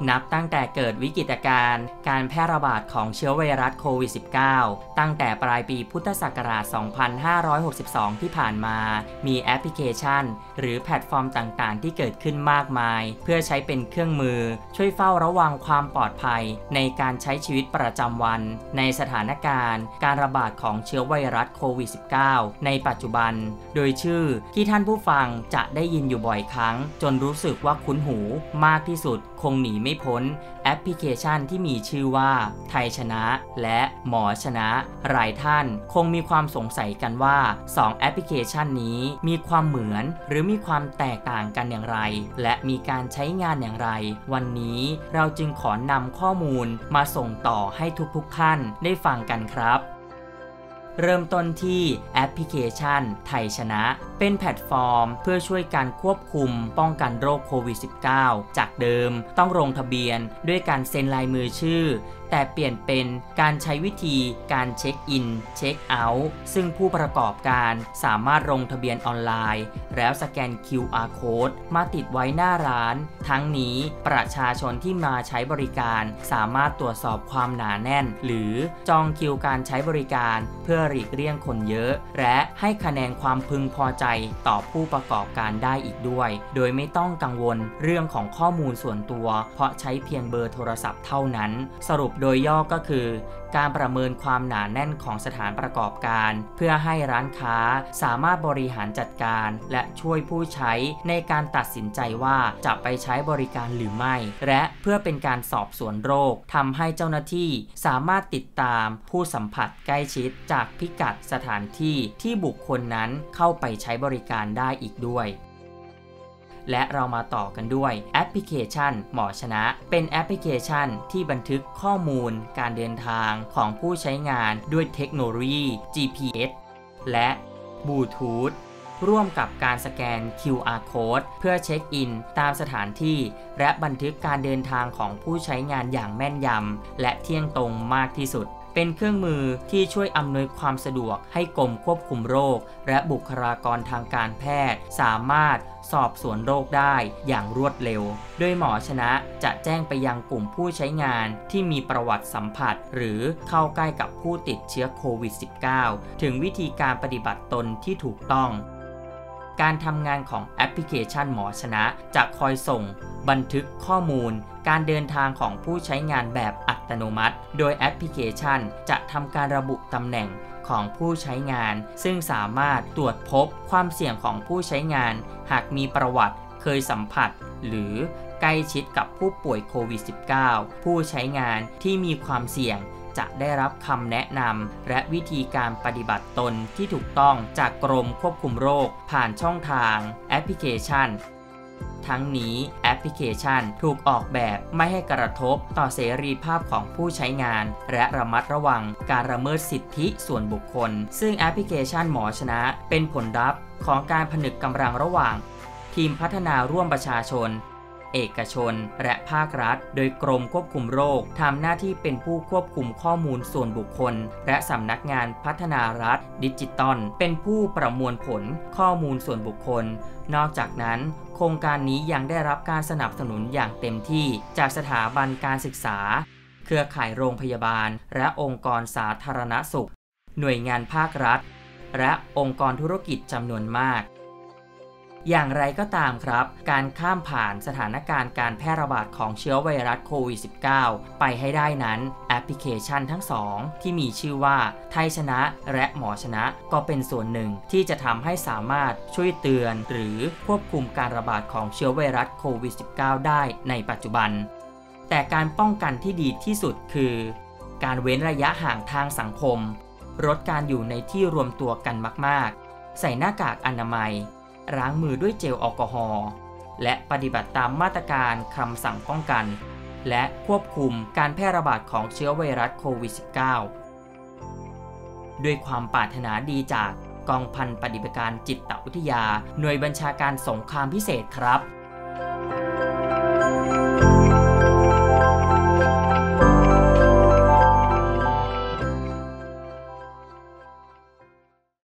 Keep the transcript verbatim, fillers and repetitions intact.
นับตั้งแต่เกิดวิกฤตการณ์การแพร่ระบาดของเชื้อไวรัสโควิด สิบเก้า ตั้งแต่ปลายปีพุทธศักราช สองพันห้าร้อยหกสิบสอง ที่ผ่านมามีแอปพลิเคชันหรือแพลตฟอร์มต่างๆที่เกิดขึ้นมากมายเพื่อใช้เป็นเครื่องมือช่วยเฝ้าระวังความปลอดภัยในการใช้ชีวิตประจำวันในสถานการณ์การระบาดของเชื้อไวรัสโควิด สิบเก้า ในปัจจุบันโดยชื่อที่ท่านผู้ฟังจะได้ยินอยู่บ่อยครั้งจนรู้สึกว่าคุ้นหูมากที่สุดคงหนีไม่พ้นแอปพลิเคชันที่มีชื่อว่าไทยชนะและหมอชนะหลายท่านคงมีความสงสัยกันว่าสองแอปพลิเคชันนี้มีความเหมือนหรือมีความแตกต่างกันอย่างไรและมีการใช้งานอย่างไรวันนี้เราจึงขอนำข้อมูลมาส่งต่อให้ทุกๆท่านได้ฟังกันครับเริ่มต้นที่แอปพลิเคชันไทยชนะเป็นแพลตฟอร์มเพื่อช่วยการควบคุมป้องกันโรคโควิด สิบเก้า จากเดิมต้องลงทะเบียนด้วยการเซ็นลายมือชื่อแต่เปลี่ยนเป็นการใช้วิธีการเช็คอินเช็คเอาท์ซึ่งผู้ประกอบการสามารถลงทะเบียนออนไลน์แล้วสแกน คิว อาร์ Code มาติดไว้หน้าร้านทั้งนี้ประชาชนที่มาใช้บริการสามารถตรวจสอบความหนาแน่นหรือจองคิวการใช้บริการเพื่อหลีกเลี่ยงคนเยอะและให้คะแนนความพึงพอใจต่อผู้ประกอบการได้อีกด้วยโดยไม่ต้องกังวลเรื่องของข้อมูลส่วนตัวเพราะใช้เพียงเบอร์โทรศัพท์เท่านั้นสรุปโดยย่อก็คือการประเมินความหนาแน่นของสถานประกอบการเพื่อให้ร้านค้าสามารถบริหารจัดการและช่วยผู้ใช้ในการตัดสินใจว่าจะไปใช้บริการหรือไม่และเพื่อเป็นการสอบสวนโรคทำให้เจ้าหน้าที่สามารถติดตามผู้สัมผัสใกล้ชิดจากพิกัดสถานที่ที่บุคคลนั้นเข้าไปใช้บริการได้อีกด้วยและเรามาต่อกันด้วยแอปพลิเคชันหมอชนะเป็นแอปพลิเคชันที่บันทึกข้อมูลการเดินทางของผู้ใช้งานด้วยเทคโนโลยี จี พี เอส และบลูทูธร่วมกับการสแกน คิว อาร์ Code เพื่อเช็คอินตามสถานที่และบันทึกการเดินทางของผู้ใช้งานอย่างแม่นยำและเที่ยงตรงมากที่สุดเป็นเครื่องมือที่ช่วยอำนวยความสะดวกให้กรมควบคุมโรคและบุคลากรทางการแพทย์สามารถสอบสวนโรคได้อย่างรวดเร็วโดยหมอชนะจะแจ้งไปยังกลุ่มผู้ใช้งานที่มีประวัติสัมผัสหรือเข้าใกล้กับผู้ติดเชื้อโควิด สิบเก้า ถึงวิธีการปฏิบัติตนที่ถูกต้องการทำงานของแอปพลิเคชันหมอชนะจะคอยส่งบันทึกข้อมูลการเดินทางของผู้ใช้งานแบบอัตโนมัติโดยแอปพลิเคชันจะทำการระบุตำแหน่งของผู้ใช้งานซึ่งสามารถตรวจพบความเสี่ยงของผู้ใช้งานหากมีประวัติเคยสัมผัสหรือใกล้ชิดกับผู้ป่วยโควิด สิบเก้า ผู้ใช้งานที่มีความเสี่ยงจะได้รับคำแนะนำและวิธีการปฏิบัติตนที่ถูกต้องจากกรมควบคุมโรคผ่านช่องทางแอปพลิเคชันทั้งนี้แอปพลิเคชันถูกออกแบบไม่ให้กระทบต่อเสรีภาพของผู้ใช้งานและระมัดระวังการละเมิดสิทธิส่วนบุคคลซึ่งแอปพลิเคชันหมอชนะเป็นผลลัพธ์ของการผนึกกำลังระหว่างทีมพัฒนาร่วมประชาชนเอกชนและภาครัฐโดยกรมควบคุมโรคทำหน้าที่เป็นผู้ควบคุมข้อมูลส่วนบุคคลและสำนักงานพัฒนารัฐดิจิตอลเป็นผู้ประมวลผลข้อมูลส่วนบุคคลนอกจากนั้นโครงการนี้ยังได้รับการสนับสนุนอย่างเต็มที่จากสถาบันการศึกษาเครือข่ายโรงพยาบาลและองค์กรสาธารณสุขหน่วยงานภาครัฐและองค์กรธุรกิจจำนวนมากอย่างไรก็ตามครับการข้ามผ่านสถานการณ์การแพร่ระบาดของเชื้อไวรัสโควิด สิบเก้า ไปให้ได้นั้นแอปพลิเคชันทั้งสองที่มีชื่อว่าไทยชนะและหมอชนะก็เป็นส่วนหนึ่งที่จะทำให้สามารถช่วยเตือนหรือควบคุมการระบาดของเชื้อไวรัสโควิด สิบเก้า ได้ในปัจจุบันแต่การป้องกันที่ดีที่สุดคือการเว้นระยะห่างทางสังคมลดการอยู่ในที่รวมตัวกันมากๆใส่หน้ากากอนามัยล้างมือด้วยเจลแอลกอฮอล์และปฏิบัติตามมาตรการคำสั่งป้องกันและควบคุมการแพร่ระบาดของเชื้อไวรัสโควิด สิบเก้า ด้วยความปรารถนาดีจากกองพันปฏิบัติการจิตวิทยาหน่วยบัญชาการสงครามพิเศษครับ